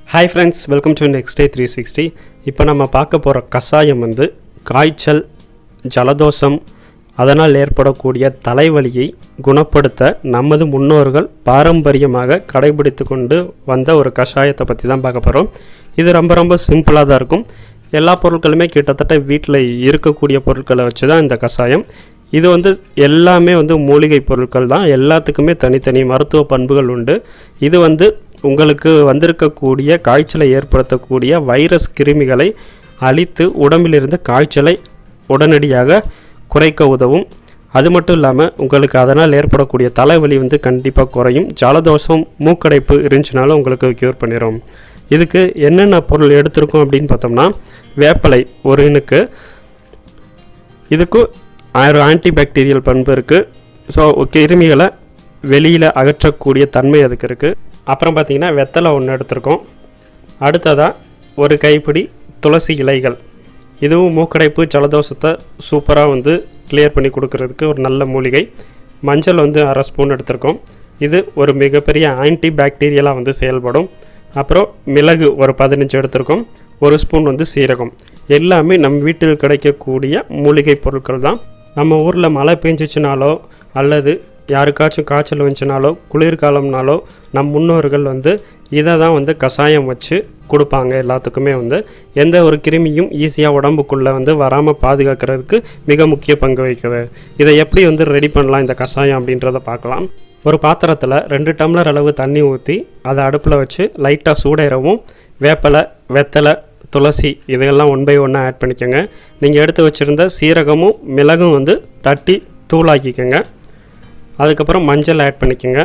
Hi friends, welcome to Next Day 360. இப்போ நம்ம பார்க்க போற கசாயம் வந்து காய்ச்சல், ஜலதோஷம் அதனால் ஏற்படக்கூடிய தலைவலியை குணப்படுத்த நமது முன்னோர்கள் பாரம்பரியமாக கடைபிடித்துக் கொண்டு வந்த ஒரு கஷாயத்தை பத்தி தான் பார்க்க போறோம். இது ரொம்ப சிம்பிளா தான் இருக்கும். எல்லா பொருட்களுமே கிட்டத்தட்ட வீட்ல இருக்கக்கூடிய பொருட்களை வச்சு தான் இந்த கஷாயம். இது வந்து எல்லாமே வந்து மூலிகை பொருட்கள் தான். எல்லாத்துக்குமே தனித்தனி மருத்துவ பண்புகள் உண்டு. இது வந்து உங்களுக்கு வந்திருக்கக்கூடிய காய்ச்சலை ஏற்படுத்தக்கூடிய வைரஸ் கிருமிகளை அழித்து உடம்பிலிருந்து காய்ச்சலை உடனடியாக குறைக்க உதவும். அது மட்டும் இல்லாமல் உங்களுக்கு அதனால் ஏற்படக்கூடிய தலைவலி வந்து கண்டிப்பாக குறையும். ஜலதோஷம், மூக்கடைப்பு இருந்துச்சுனாலும் உங்களுக்கு க்யூர் பண்ணிடும். இதுக்கு என்னென்ன பொருள் எடுத்திருக்கோம் அப்படின்னு பார்த்தோம்னா, வேப்பலை ஒரு இனுக்கு, இதுக்கு ஆன்டிபாக்டீரியல் பண்பு இருக்குது. ஸோ கிருமிகளை வெளியில் அகற்றக்கூடிய தன்மை அதுக்கு இருக்குது. அப்புறம் பார்த்திங்கன்னா வெத்தலை ஒன்று எடுத்திருக்கோம். அடுத்ததாக ஒரு கைப்பிடி துளசி இலைகள். இதுவும் மூக்கடைப்பு, ஜலதோஷத்தை சூப்பராக வந்து கிளியர் பண்ணி கொடுக்கறதுக்கு ஒரு நல்ல மூலிகை. மஞ்சள் வந்து 1/2 ஸ்பூன் எடுத்திருக்கோம். இது ஒரு மிகப்பெரிய ஆன்டிபாக்டீரியலாக வந்து செயல்படும். அப்புறம் மிளகு ஒரு 15 எடுத்திருக்கோம். 1 ஸ்பூன் வந்து சீரகம். எல்லாமே நம் வீட்டில் கிடைக்கக்கூடிய மூலிகை பொருட்கள் தான். நம்ம ஊரில் மழை பெஞ்சிச்சுனாலோ அல்லது யாருக்காச்சும் காய்ச்சல் வந்துச்சுனாலோ குளிர்காலம்னாலோ நம் முன்னோர்கள் வந்து இதை தான் வந்து கஷாயம் வச்சு கொடுப்பாங்க. எல்லாத்துக்குமே வந்து எந்த ஒரு கிருமியும் ஈஸியாக உடம்புக்குள்ளே வந்து வராமல் பாதுகாக்கிறதுக்கு மிக முக்கிய பங்கு வகிக்குது. இதை எப்படி வந்து ரெடி பண்ணலாம் இந்த கஷாயம் அப்படின்றத பார்க்கலாம். ஒரு பாத்திரத்தில் 2 டம்ளர் அளவு தண்ணி ஊற்றி அதை அடுப்பில் வச்சு லைட்டாக சூடேறவும் வேப்பலை, வெத்தலை, துளசி இதெல்லாம் 1 by 1 ஆட் பண்ணிக்கோங்க. நீங்கள் எடுத்து வச்சுருந்த சீரகமும் மிளகும் வந்து தட்டி தூளாக்கிக்கோங்க. அதுக்கப்புறம் மஞ்சள் ஆட் பண்ணிக்கோங்க.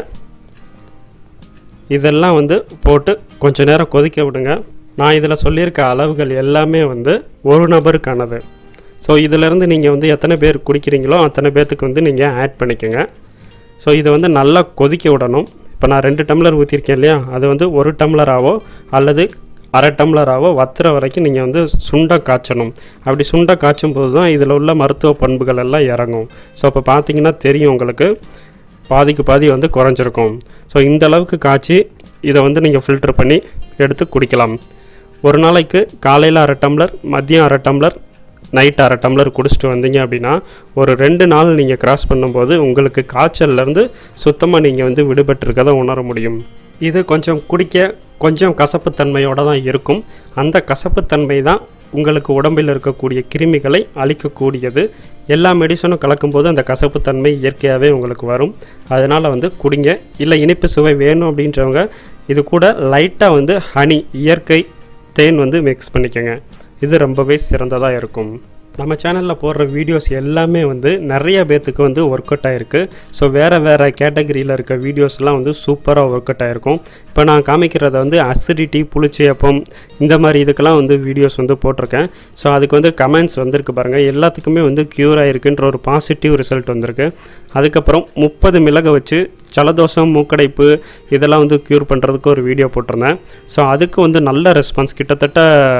இதெல்லாம் வந்து போட்டு கொஞ்சம் நேரம் கொதிக்க விடுங்க. நான் இதில் சொல்லியிருக்க அளவுகள் எல்லாமே வந்து ஒரு நபருக்கானது. ஸோ இதிலேருந்து நீங்கள் வந்து எத்தனை பேர் குடிக்கிறீங்களோ அத்தனை பேர்த்துக்கு வந்து நீங்கள் ஆட் பண்ணிக்கோங்க. ஸோ இதை வந்து நல்லா கொதிக்க விடணும். இப்போ நான் 2 டம்ளர் ஊற்றிருக்கேன் இல்லையா, அது வந்து 1 டம்ளராவோ அல்லது 1/2 டம்ளராவோ வத்துற வரைக்கும் நீங்கள் வந்து சுண்டை காய்ச்சணும். அப்படி சுண்டை காய்ச்சும் போது தான் இதில் உள்ள மருத்துவ பண்புகள் எல்லாம் இறங்கும். ஸோ இப்போ பார்த்தீங்கன்னா தெரியும் உங்களுக்கு, பாதிக்கு பாதி வந்து குறைஞ்சிருக்கும். ஸோ இந்த அளவுக்கு காய்ச்சி இதை வந்து நீங்கள் ஃபில்டர் பண்ணி எடுத்து குடிக்கலாம். ஒரு நாளைக்கு காலையில் 1/2 டம்ளர், மதியம் 1/2 டம்ளர், நைட் 1/2 டம்ளர் குடிச்சிட்டு வந்தீங்க அப்படின்னா ஒரு 2 நாள் நீங்கள் கிராஸ் பண்ணும்போது உங்களுக்கு காய்ச்சல்லேருந்து சுத்தமாக நீங்கள் வந்து விடுபட்டிருக்கதை உணர முடியும். இது கொஞ்சம் குடிக்க கொஞ்சம் கசப்புத்தன்மையோடு தான் இருக்கும். அந்த கசப்புத்தன்மை தான் உங்களுக்கு உடம்பில் இருக்கக்கூடிய கிருமிகளை அழிக்கக்கூடியது. எல்லா மெடிசனும் கலக்கும்போது அந்த கசப்புத்தன்மை இயற்கையாகவே உங்களுக்கு வரும். அதனால் வந்து குடிங்க. இல்லை இனிப்பு சுவை வேணும் அப்படின்றவங்க இது கூட லைட்டாக வந்து ஹனி, இயற்கை தேன் வந்து மிக்ஸ் பண்ணிக்கோங்க. இது ரொம்பவே சிறந்ததாக இருக்கும். நம்ம சேனலில் போடுற வீடியோஸ் எல்லாமே வந்து நிறைய பேர்த்துக்கு வந்து ஒர்க் அவுட் ஆகிருக்கு. ஸோ வேறு கேட்டகரியில் இருக்க வீடியோஸ்லாம் வந்து சூப்பராக ஒர்க் அவுட் ஆகிருக்கும். இப்போ நான் காமிக்கிறத வந்து அசிடிட்டி, புளிச்சேப்பம் இந்த மாதிரி இதுக்கெல்லாம் வந்து வீடியோஸ் வந்து போட்டிருக்கேன். ஸோ அதுக்கு வந்து கமெண்ட்ஸ் வந்திருக்கு பாருங்கள். எல்லாத்துக்குமே வந்து க்யூர் ஆகிருக்குன்ற ஒரு பாசிட்டிவ் ரிசல்ட் வந்திருக்கு. அதுக்கப்புறம் 30 மிளகை வச்சு ஜலதோஷம், மூக்கடைப்பு இதெல்லாம் வந்து க்யூர் பண்ணுறதுக்கு ஒரு வீடியோ போட்டிருந்தேன். ஸோ அதுக்கு வந்து நல்ல ரெஸ்பான்ஸ், கிட்டத்தட்ட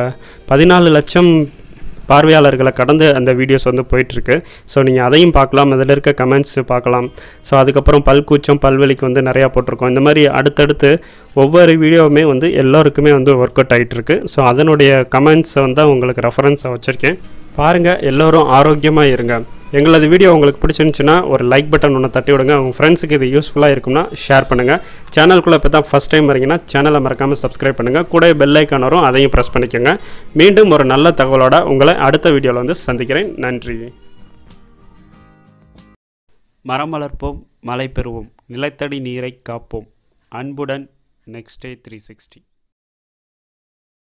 14 லட்சம் பார்வையாளர்களை கடந்து அந்த வீடியோஸ் வந்து போயிட்டுருக்கு. ஸோ நீங்கள் அதையும் பார்க்கலாம், அதில் இருக்க கமெண்ட்ஸ் பார்க்கலாம். ஸோ அதுக்கப்புறம் பல்கூச்சம், பல்வலிக்கு வந்து நிறையா போட்டிருக்கோம். இந்த மாதிரி அடுத்தடுத்து ஒவ்வொரு வீடியோவுமே வந்து எல்லோருக்குமே வந்து ஒர்க் அவுட் ஆகிட்டுருக்கு. ஸோ அதனுடைய கமெண்ட்ஸை வந்து உங்களுக்கு ரெஃபரன்ஸாக வச்சுருக்கேன். பாருங்கள், எல்லோரும் ஆரோக்கியமாக இருங்க. எங்களது வீடியோ உங்களுக்கு பிடிச்சிருந்துச்சுன்னா ஒரு லைக் பட்டன் ஒன்று தட்டி விடுங்க. உங்கள் ஃப்ரெண்ட்ஸுக்கு இது யூஸ்ஃபுல்லாக இருக்கும்னா ஷேர் பண்ணுங்கள். சேனலுக்குள்ளே இப்போ தான் ஃபஸ்ட் டைம் வரீங்கன்னா சேனலை மறக்காமல் சப்ஸ்கிரைப் பண்ணுங்கள். கூட பெல் ஐக்கான் வரும், அதையும் ப்ரெஸ் பண்ணிக்கோங்க. மீண்டும் ஒரு நல்ல தகவலோட உங்களை அடுத்த வீடியோவில் வந்து சந்திக்கிறேன். நன்றி. மரம் வளர்ப்போம், மழை பெறுவோம், நிலத்தடி நீரை காப்போம். அன்புடன் நெக்ஸ்ட் டே 360.